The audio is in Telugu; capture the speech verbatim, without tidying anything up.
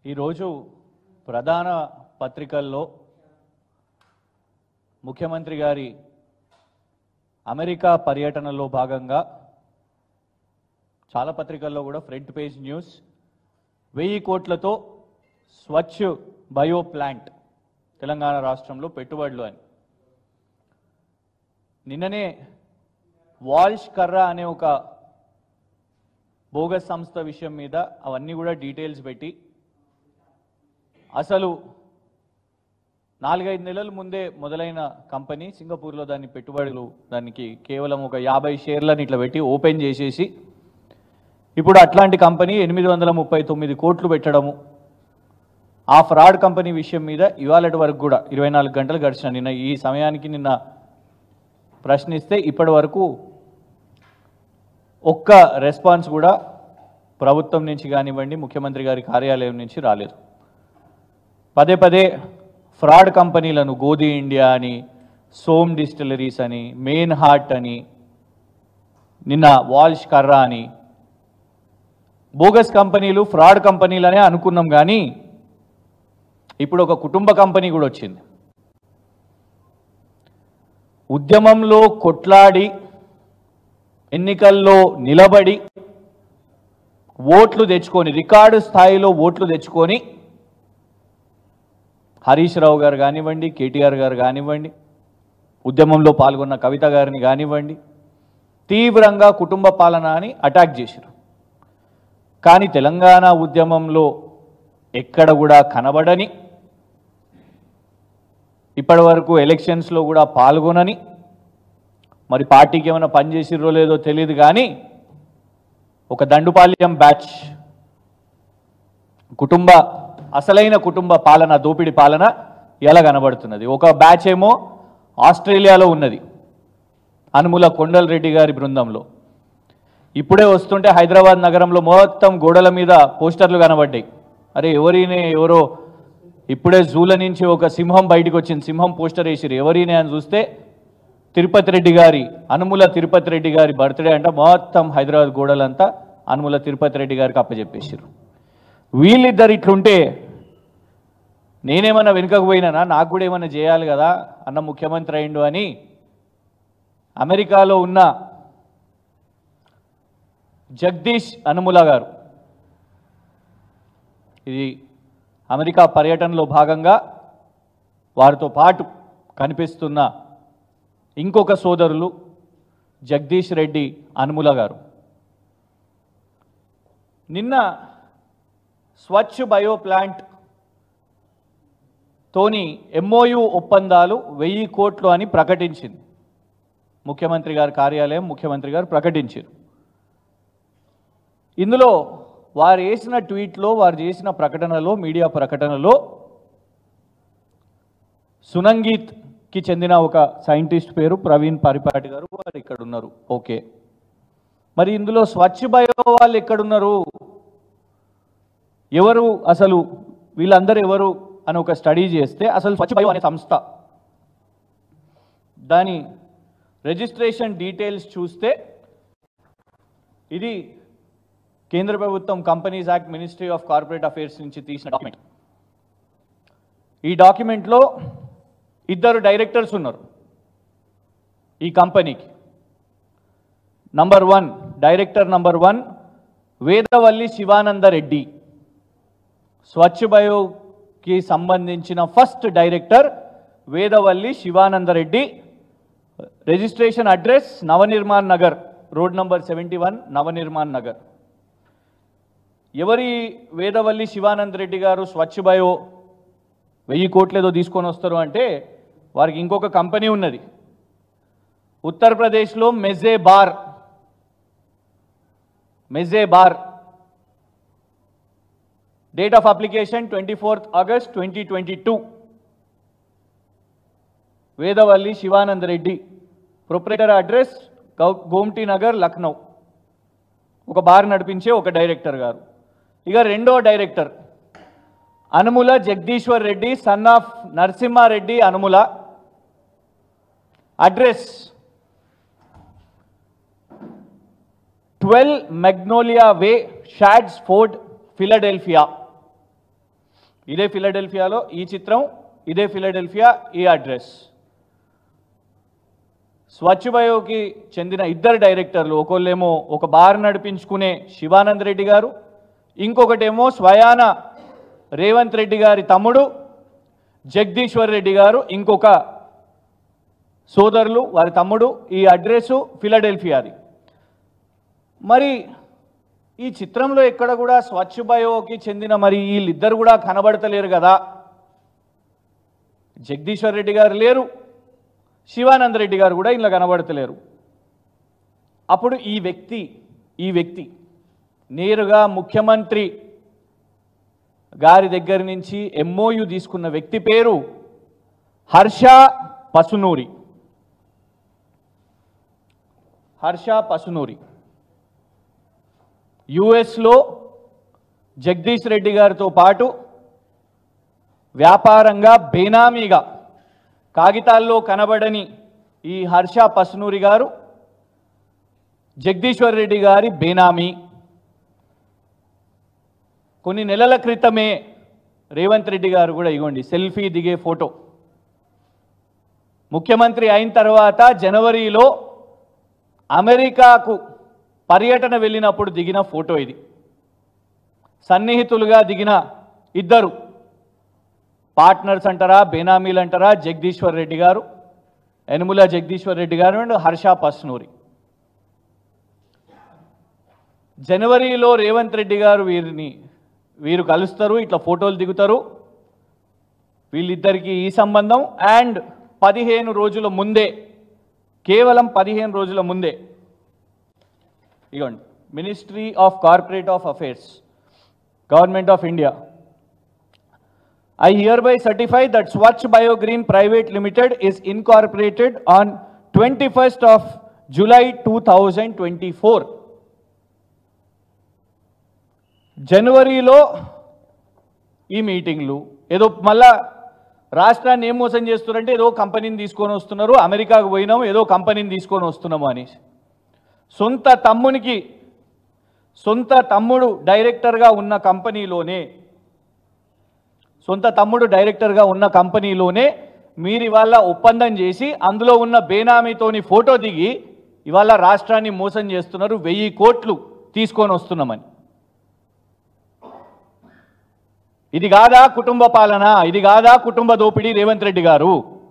ఈరోజు ప్రధాన పత్రికల్లో ముఖ్యమంత్రి గారి అమెరికా పర్యటనలో భాగంగా చాలా పత్రికల్లో కూడా ఫ్రంట్ పేజ్ న్యూస్ వెయ్యి కోట్లతో స్వచ్ఛ బయో ప్లాంట్ తెలంగాణ రాష్ట్రంలో పెట్టుబడులు అని. నిన్ననే వాల్ష్ కర్రా అనే ఒక బోగస్ సంస్థ విషయం మీద అవన్నీ కూడా డీటెయిల్స్ పెట్టి అసలు నాలుగైదు నెలల ముందే మొదలైన కంపెనీ సింగపూర్లో దాన్ని పెట్టుబడులు దానికి కేవలం ఒక యాభై షేర్లను ఇట్లా పెట్టి ఓపెన్ చేసేసి ఇప్పుడు అట్లాంటి కంపెనీ ఎనిమిది వందల ముప్పై తొమ్మిది కోట్లు పెట్టడము, ఆ ఫ్రాడ్ కంపెనీ విషయం మీద ఇవాళటి వరకు కూడా ఇరవై నాలుగు గంటలు గడిచిన నిన్న ఈ సమయానికి నిన్న ప్రశ్నిస్తే ఇప్పటి వరకు ఒక్క రెస్పాన్స్ కూడా ప్రభుత్వం నుంచి కానివ్వండి ముఖ్యమంత్రి గారి కార్యాలయం నుంచి రాలేదు. పదే పదే ఫ్రాడ్ కంపెనీలను గోధి ఇండియా అని, సోమ్ డిస్టిలరీస్ అని, మెయిన్ హార్ట్ అని, నిన్న వాల్ష్ కర్రా అని బోగస్ కంపెనీలు ఫ్రాడ్ కంపెనీలనే అనుకున్నాం. కానీ ఇప్పుడు ఒక కుటుంబ కంపెనీ కూడా వచ్చింది. ఉద్యమంలో కొట్లాడి ఎన్నికల్లో నిలబడి ఓట్లు తెచ్చుకొని రికార్డు స్థాయిలో ఓట్లు తెచ్చుకొని హరీష్ రావు గారు కానివ్వండి, కేటీఆర్ గారు కానివ్వండి, ఉద్యమంలో పాల్గొన్న కవిత గారిని కానివ్వండి తీవ్రంగా కుటుంబ పాలన అని అటాక్ చేశారు. కానీ తెలంగాణ ఉద్యమంలో ఎక్కడ కూడా కనబడని, ఇప్పటి వరకు ఎలక్షన్స్లో కూడా పాల్గొనని, మరి పార్టీకి ఏమైనా పనిచేసిర్రో లేదో తెలియదు కానీ ఒక దండుపాల్యం బ్యాచ్ కుటుంబ అసలైన కుటుంబ పాలన, దోపిడి పాలన ఎలా కనబడుతున్నది. ఒక బ్యాచ్ ఏమో ఆస్ట్రేలియాలో ఉన్నది అనుముల కొండల్ రెడ్డి గారి బృందంలో. ఇప్పుడే వస్తుంటే హైదరాబాద్ నగరంలో మొత్తం గోడల మీద పోస్టర్లు కనబడ్డాయి. అరే ఎవరినే ఎవరో ఇప్పుడే జూల నుంచి ఒక సింహం బయటకు వచ్చింది, సింహం పోస్టర్ వేసిరు. ఎవరినే అని చూస్తే తిరుపతి రెడ్డి గారి అనుముల తిరుపతి రెడ్డి గారి బర్త్డే అంట. మొత్తం హైదరాబాద్ గోడలంతా అనుముల తిరుపతి రెడ్డి గారికి అప్పచెప్పేసారు. వీళ్ళిద్దరు ఇట్లుంటే నేనేమన్నా వెనుకకు పోయినానా, నాకు కూడా ఏమన్నా చేయాలి కదా అన్న ముఖ్యమంత్రి అయిండు అని అమెరికాలో ఉన్న జగదీష్ అనుముల గారు ఇది అమెరికా పర్యటనలో భాగంగా వారితో పాటు కనిపిస్తున్న ఇంకొక సోదరులు జగదీష్ రెడ్డి అనుముల గారు నిన్న స్వచ్ఛ బయో ప్లాంట్ తోని ఎంఓయు ఒప్పందాలు వెయ్యి కోట్లు అని ప్రకటించింది ముఖ్యమంత్రి గారి కార్యాలయం. ముఖ్యమంత్రి గారు ప్రకటించారు. ఇందులో వారు వేసిన ట్వీట్లో, వారు చేసిన ప్రకటనలో, మీడియా ప్రకటనలో సునంగీత్కి చెందిన ఒక సైంటిస్ట్ పేరు ప్రవీణ్ పరిపాటి గారు, వారు ఇక్కడ ఉన్నారు. ఓకే, మరి ఇందులో స్వచ్ఛ బయో వాళ్ళు ఎక్కడున్నారు, ఎవరు అసలు వీళ్ళందరూ ఎవరు అని ఒక స్టడీ చేస్తే అసలు స్వచ్ఛ బయో అనే సంస్థ దాని రిజిస్ట్రేషన్ డీటెయిల్స్ చూస్తే ఇది కేంద్ర ప్రభుత్వం companies act ministry of corporate affairs నుంచి తీసిన డాక్యుమెంట్. ఈ డాక్యుమెంట్లో ఇద్దరు డైరెక్టర్స్ ఉన్నారు ఈ కంపెనీకి. Number one director number one Vedavalli Shivananda Reddy, Swachh బయోకి సంబంధించిన first director Vedavalli Shivananda Reddy. Registration address Navanirman Nagar, road number seventy one Navanirman Nagar. ఎవరి వేదవల్లి శివానంద రెడ్డి గారు స్వచ్ఛ బయో వెయ్యి కోట్లేదో తీసుకొని వస్తారు అంటే వారికి ఇంకొక కంపెనీ ఉన్నది ఉత్తరప్రదేశ్లో, mezze bar. Mezze bar date of application twenty fourth August twenty twenty two. Vedavalli Shivananda Reddy, proprietor address Gomti Nagar, Lucknow. ఒక బార్ నడిపించే ఒక డైరెక్టర్ గారు. ఇక రెండో director Anumula Jagadishwar Reddy, son of Narasimha Reddy Anumula. Address twelve Magnolia way, Chadds Ford, Philadelphia. ఇదే ఫిలడెల్ఫియాలో ఈ చిత్రం, ఇదే ఫిలడెల్ఫియా ఈ అడ్రస్. స్వచ్ఛ బయోకి చెందిన ఇద్దరు డైరెక్టర్లు, ఒకళ్ళేమో ఒక బార్ నడిపించుకునే శివానంద్ రెడ్డి గారు, ఇంకొకటేమో స్వయాన రేవంత్ రెడ్డి గారి తమ్ముడు జగదీశ్వర్ రెడ్డి గారు, ఇంకొక సోదరులు వారి తమ్ముడు. ఈ అడ్రస్సు ఫిలడెల్ఫియాది. మరి ఈ చిత్రంలో ఎక్కడ కూడా స్వచ్ఛ బయోకి చెందిన మరి వీళ్ళిద్దరు కూడా కనబడతలేరు కదా. జగదీశ్వర్ రెడ్డి గారు లేరు, శివానంద్ రెడ్డి గారు కూడా ఇలా కనబడతలేరు. అప్పుడు ఈ వ్యక్తి ఈ వ్యక్తి నేరుగా ముఖ్యమంత్రి గారి దగ్గర నుంచి ఎంఓయు తీసుకున్న వ్యక్తి పేరు హర్ష పసునూరి. హర్ష పసునూరి యుఎస్లో జగదీష్ రెడ్డి గారితో పాటు వ్యాపారంగా బేనామీగా కాగితాల్లో కనబడని ఈ హర్ష పసునూరి గారు జగదీశ్వర్ రెడ్డి గారి బేనామీ. కొన్ని నెలల క్రితమే రేవంత్ రెడ్డి గారు కూడా ఇగోండి సెల్ఫీ దిగే ఫోటో, ముఖ్యమంత్రి అయిన తర్వాత జనవరిలో అమెరికాకు పర్యటన వెళ్ళినప్పుడు దిగిన ఫోటో ఇది. సన్నిహితులుగా దిగిన ఇద్దరు పార్ట్నర్స్ అంటారా, బేనామీలు అంటారా, జగదీశ్వర్ రెడ్డి గారు, యనుమల జగదీశ్వర్ రెడ్డి గారు అండ్ హర్ష పసునూరి. జనవరిలో రేవంత్ రెడ్డి గారు వీరిని వీరు కలుస్తారు, ఇట్లా ఫోటోలు దిగుతారు. వీళ్ళిద్దరికీ ఈ సంబంధం. అండ్ పదిహేను రోజుల ముందే, కేవలం పదిహేను రోజుల ముందే ఇగోండి ministry of corporate of affairs, government of India, I hereby certify that Swachh Biogreen Private Limited is incorporated on twenty-first of July two thousand twenty-four. జనవరిలో ఈ మీటింగ్లు ఏదో మళ్ళా రాష్ట్రాన్ని ఏం మోసం చేస్తున్నారంటే ఏదో కంపెనీని తీసుకొని వస్తున్నారు, అమెరికాకు పోయినాము ఏదో కంపెనీని తీసుకొని వస్తున్నాము అని. సొంత తమ్మునికి సొంత తమ్ముడు డైరెక్టర్గా ఉన్న కంపెనీలోనే సొంత తమ్ముడు డైరెక్టర్గా ఉన్న కంపెనీలోనే మీరు ఇవాళ ఒప్పందం చేసి అందులో ఉన్న బేనామీతోని ఫోటో దిగి ఇవాళ రాష్ట్రాన్ని మోసం చేస్తున్నారు, వెయ్యి కోట్లు తీసుకొని వస్తున్నామని. ఇది కాదా కుటుంబ పాలన? ఇది కాదా కుటుంబ దోపిడీ రేవంత్ రెడ్డి గారు?